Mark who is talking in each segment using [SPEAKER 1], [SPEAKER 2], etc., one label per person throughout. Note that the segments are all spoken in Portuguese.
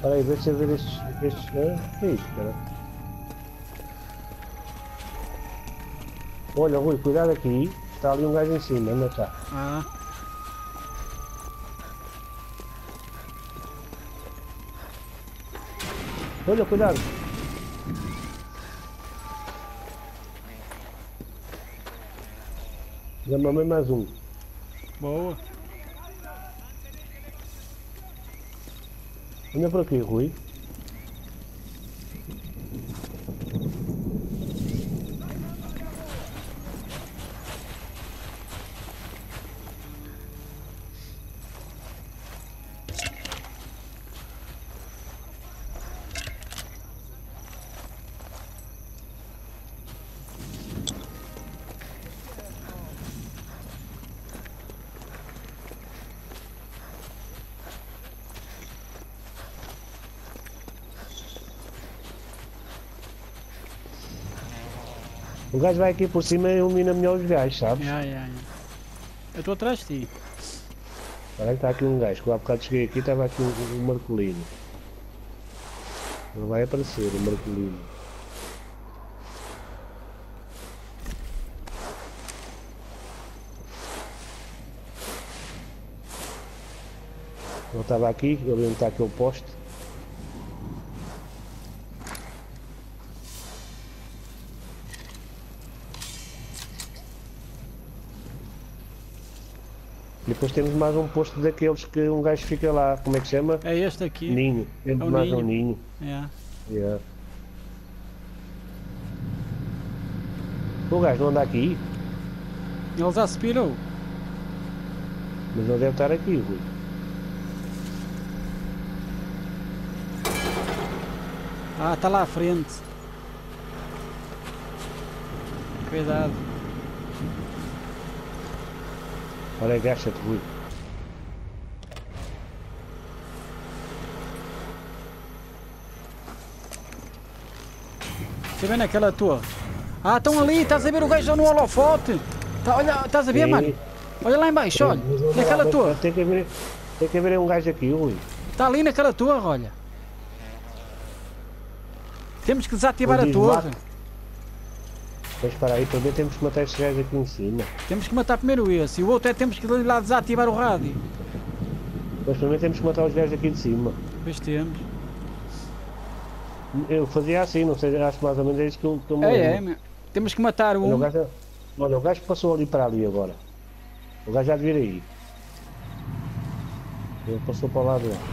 [SPEAKER 1] Espera aí, deixa eu ver estes... que é isto, cara? Olha, Rui, cuidado aqui. Está ali um gajo em cima, anda cá.
[SPEAKER 2] Ah.
[SPEAKER 1] Olha, cuidado. Já mamei mais um.
[SPEAKER 2] Boa.
[SPEAKER 1] Anda por aqui, Rui. O gajo vai aqui por cima e ilumina melhor os gajos, sabes?
[SPEAKER 2] Eu estou atrás de ti.
[SPEAKER 1] Olha que está aqui um gajo, que há bocado cheguei aqui estava aqui um Marcolino. Não vai aparecer o Marcolino. Ele estava aqui, ele está aquele poste. E depois temos mais um posto daqueles que um gajo fica lá, como é que chama?
[SPEAKER 2] É este aqui.
[SPEAKER 1] Ninho, temos mais um ninho.
[SPEAKER 2] Yeah.
[SPEAKER 1] O gajo não anda aqui?
[SPEAKER 2] Ele já se pirou.
[SPEAKER 1] Mas não deve estar aqui, Rui.
[SPEAKER 2] Ah, está lá à frente. Cuidado.
[SPEAKER 1] Olha, agacha-te, Rui.
[SPEAKER 2] Você vê naquela torre? Ah, estão ali, estás a ver o gajo no holofote? Tá, olha, estás a ver, mano? Olha lá embaixo, olha. Naquela torre.
[SPEAKER 1] Tem que haver um gajo aqui, Rui.
[SPEAKER 2] Está ali naquela torre, olha. Temos que desativar a torre.
[SPEAKER 1] Mas espera aí, primeiro temos que matar estes gajos aqui em cima.
[SPEAKER 2] Temos que matar primeiro esse. E o outro é temos que ir lá desativar o rádio.
[SPEAKER 1] Mas primeiro temos que matar os gajos aqui de cima.
[SPEAKER 2] Pois temos.
[SPEAKER 1] Eu fazia assim, não sei, acho que mais ou menos é isso que eu me lembro.
[SPEAKER 2] Meu. Temos que matar um.
[SPEAKER 1] Olha, o gajo passou ali para ali agora. O gajo já devia ir. Ele passou para o lado lá.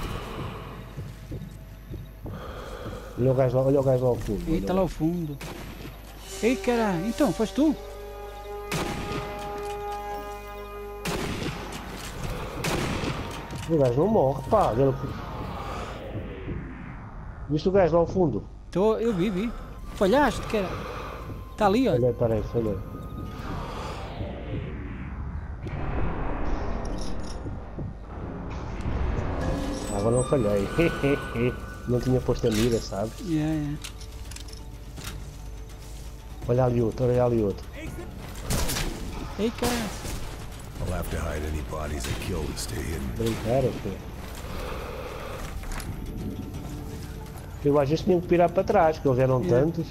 [SPEAKER 1] Olha o gajo lá ao fundo.
[SPEAKER 2] Eita, está lá ao fundo. Ei, caralho, então, foste tu?
[SPEAKER 1] O gajo não morre, pá. Viste o gajo lá ao fundo?
[SPEAKER 2] Eu vi. Falhaste, caralho. Está ali, olha.
[SPEAKER 1] Olha, parece, olha. Agora não falhei. Não tinha posto a mira, sabes?
[SPEAKER 2] Yeah.
[SPEAKER 1] Olha ali outro, olha ali outro.
[SPEAKER 2] Ei, caralho.
[SPEAKER 3] I'll have to hide any bodies I killed and stay hidden.
[SPEAKER 1] Brincar, ok. Eu acho que eles tinham que pirar para trás, que eles eram tantos.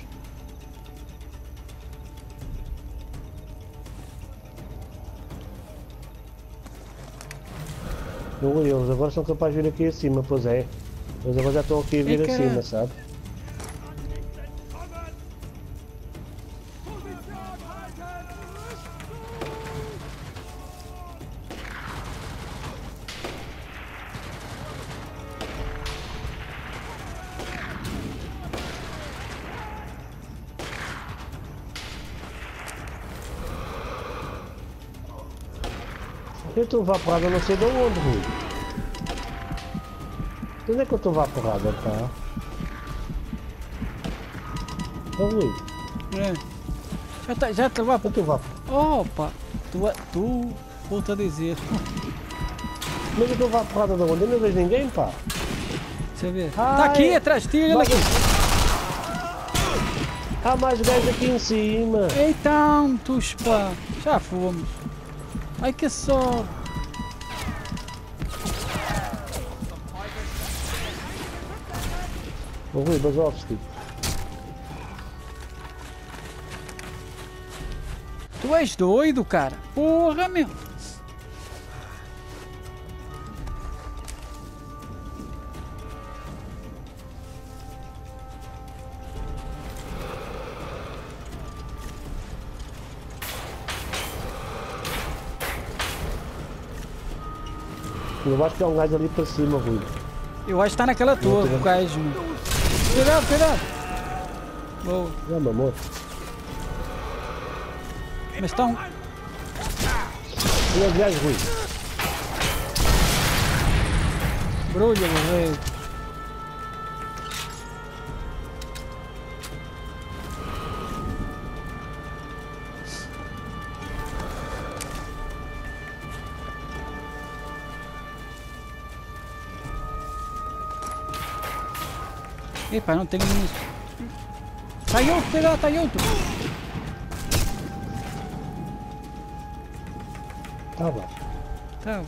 [SPEAKER 1] Não, eles agora são capazes de vir aqui acima, pois é. Eles agora já estão aqui a vir acima, sabe? Eu estou vaporado, não sei de onde, Rui. Onde é que eu estou vaporado, pá? Ô, Rui.
[SPEAKER 2] Já te levar para
[SPEAKER 1] tu vaporado.
[SPEAKER 2] Opa, tu volta a dizer.
[SPEAKER 1] Mas eu estou vaporado de onde? Eu não vejo ninguém, pá.
[SPEAKER 2] Deixa eu ver. Está aqui atrás de ti, olha aqui.
[SPEAKER 1] Há mais gajos aqui em cima.
[SPEAKER 2] Então, tu pá, já fomos. Ai que sorte!
[SPEAKER 1] Ô Rui, Basovski.
[SPEAKER 2] Tu és doido, cara? Porra, meu.
[SPEAKER 1] Eu acho que há um gajo ali para cima, Rui.
[SPEAKER 2] Eu acho que tá naquela torre, o gajo, meu. Cuidado, cuidado. Boa.
[SPEAKER 1] É, meu amor.
[SPEAKER 2] Mas tá um...
[SPEAKER 1] E os gajos, Rui?
[SPEAKER 2] Brulha, meu velho. Epa, não tenho isso. Sai outro, cuidado, sai outro.
[SPEAKER 1] Tava.
[SPEAKER 2] Tá.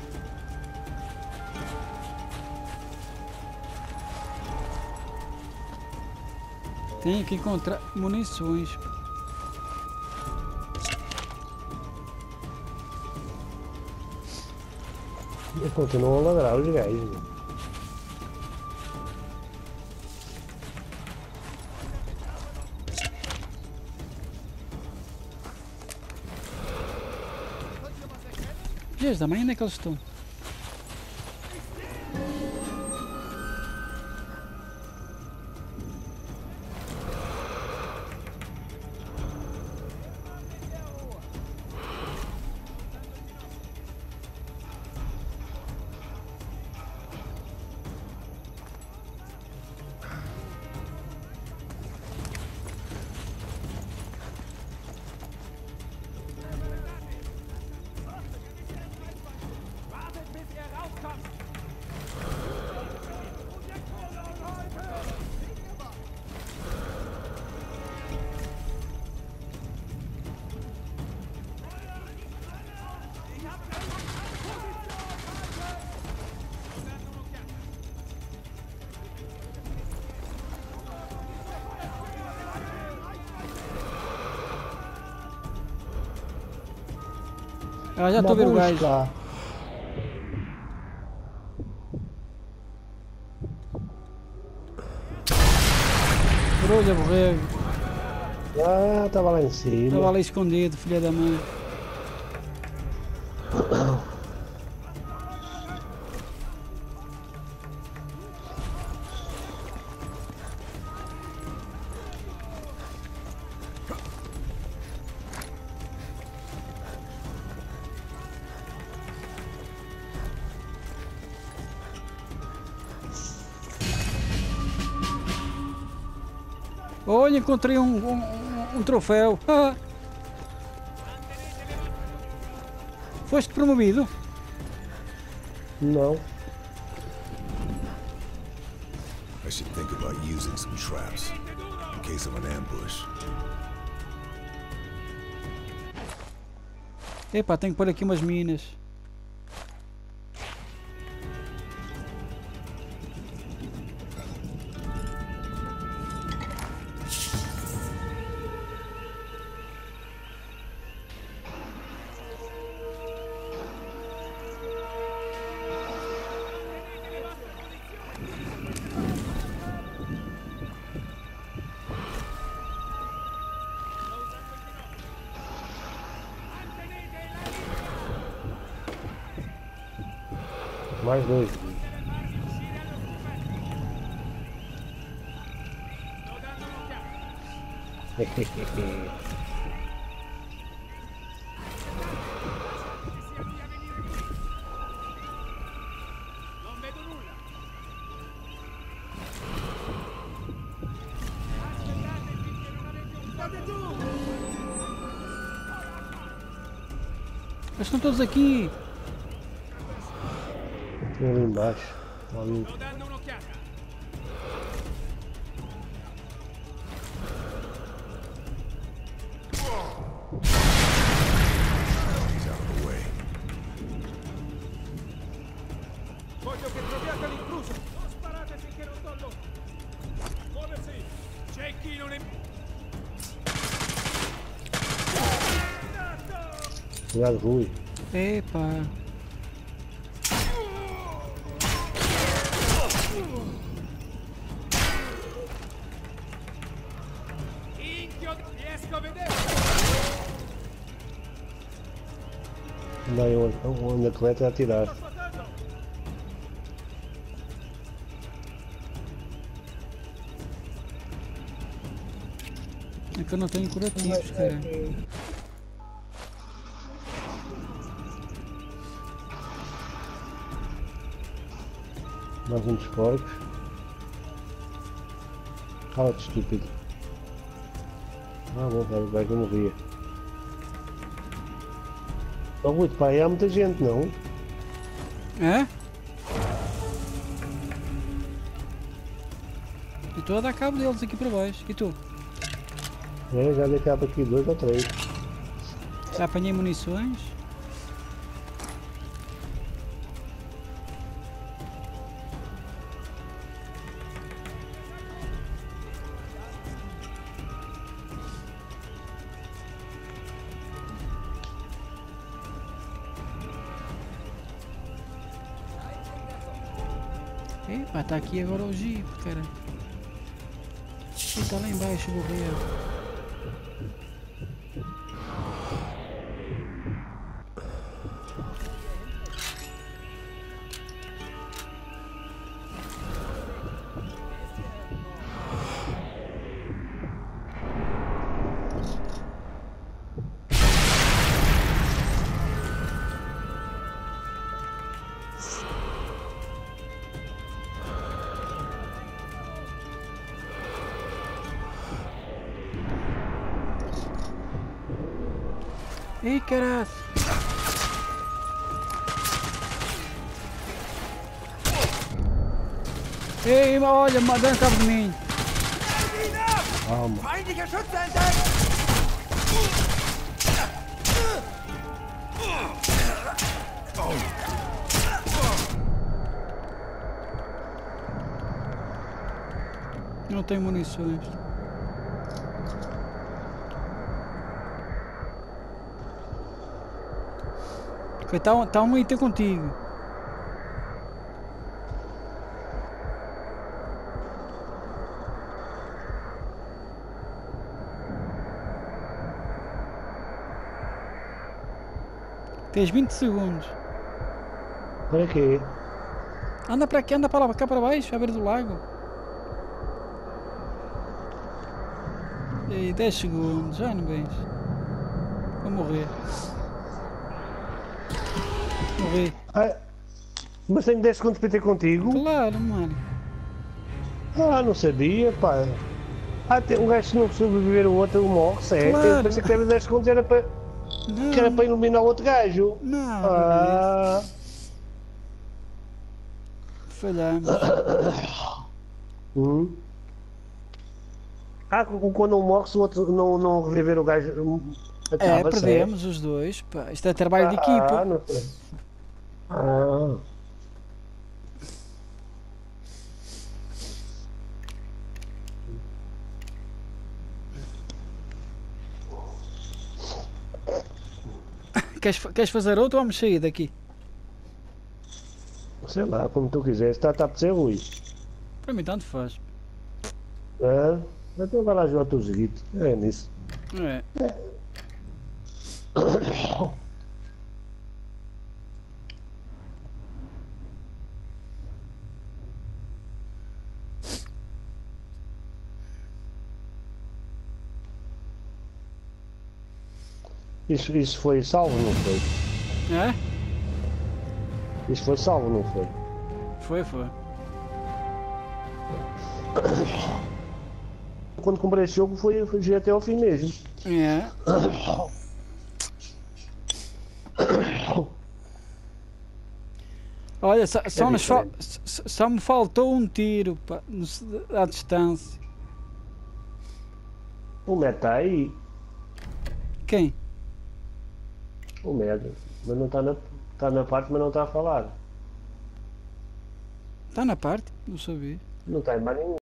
[SPEAKER 2] Tenho que encontrar munições.
[SPEAKER 1] E continuam a ladrar os gajos. Meu.
[SPEAKER 2] Jesus, da manhã onde é que eles estão? Ah, já estou a ver o gajo. Brulha, borrego.
[SPEAKER 1] Ah, estava lá em cima.
[SPEAKER 2] Estava ali escondido, filha da mãe. Olha, encontrei um troféu. Ah. Foste promovido?
[SPEAKER 1] Não.
[SPEAKER 3] I should think about using some traps in case of an ambush.
[SPEAKER 2] Epá, tenho que pôr aqui umas minas.
[SPEAKER 1] Mais dois.
[SPEAKER 2] Eles estão todos aqui.
[SPEAKER 1] Tem ali embaixo. Ali.
[SPEAKER 3] He's out of the way.
[SPEAKER 4] Voglio che troviate l'intruso! Non sparate finché non do l'ordine!
[SPEAKER 1] Cuidado, Rui.
[SPEAKER 2] Epa.
[SPEAKER 1] Andai onde a coleta a tirar.
[SPEAKER 2] É que eu não tenho curativos, cara.
[SPEAKER 1] Mais um dos porcos. Cala-te, estúpido. Ah, bom, vai que eu morria. Oh, Rui, pá, aí há muita gente, não?
[SPEAKER 2] É? E estou a dar cabo deles aqui para baixo. E tu?
[SPEAKER 1] É, já dei cabo aqui 2 ou 3.
[SPEAKER 2] Já apanhei munições? Epá, está aqui agora o jeep, cara. Está lá embaixo, vou ver. Ih, caralho! Ei, olha, dando cabo de mim!
[SPEAKER 1] Calma.
[SPEAKER 4] Feindlicher Schutzeinsatz!
[SPEAKER 2] Não tenho munições. Tá um item contigo. Tens 20 segundos.
[SPEAKER 1] Para quê?
[SPEAKER 2] Anda para aqui, anda para lá, cá para baixo, à beira do lago. E 10 segundos, já não vens. Vou morrer. Morri.
[SPEAKER 1] Ah, mas tenho 10 segundos para ter contigo?
[SPEAKER 2] Claro, mano.
[SPEAKER 1] Ah, não sabia, pá. Ah, um gajo se não sobreviver o outro morre, certo?
[SPEAKER 2] Claro.
[SPEAKER 1] Eu pensei que teve 10 segundos era para,
[SPEAKER 2] Não.
[SPEAKER 1] que era para iluminar o outro gajo.
[SPEAKER 2] Não,
[SPEAKER 1] Ah,
[SPEAKER 2] falhamos.
[SPEAKER 1] Ah, quando um morre, se o outro não reviver o gajo.
[SPEAKER 2] É,
[SPEAKER 1] acaba,
[SPEAKER 2] perdemos os dois. Pá. Isto é trabalho de
[SPEAKER 1] certo?
[SPEAKER 2] equipa.
[SPEAKER 1] Ah, não sei. Ah.
[SPEAKER 2] Queres fazer outro ou vamos sair daqui?
[SPEAKER 1] Sei lá, como tu quiseres, está a ser Rui.
[SPEAKER 2] Para mim tanto faz.
[SPEAKER 1] Ah, então vai lá jogar o teu joguito. É nisso.
[SPEAKER 2] É.
[SPEAKER 1] Isso foi salvo, não foi?
[SPEAKER 2] É?
[SPEAKER 1] Isso foi salvo, não foi?
[SPEAKER 2] Foi.
[SPEAKER 1] Quando comprei esse jogo foi até ao fim mesmo.
[SPEAKER 2] É. Olha, só me faltou um tiro pá, à distância.
[SPEAKER 1] O Med está aí.
[SPEAKER 2] Quem?
[SPEAKER 1] O Med. Mas não está na parte, mas não está a falar.
[SPEAKER 2] Está na parte? Não sabia.
[SPEAKER 1] Não está em mais nenhum.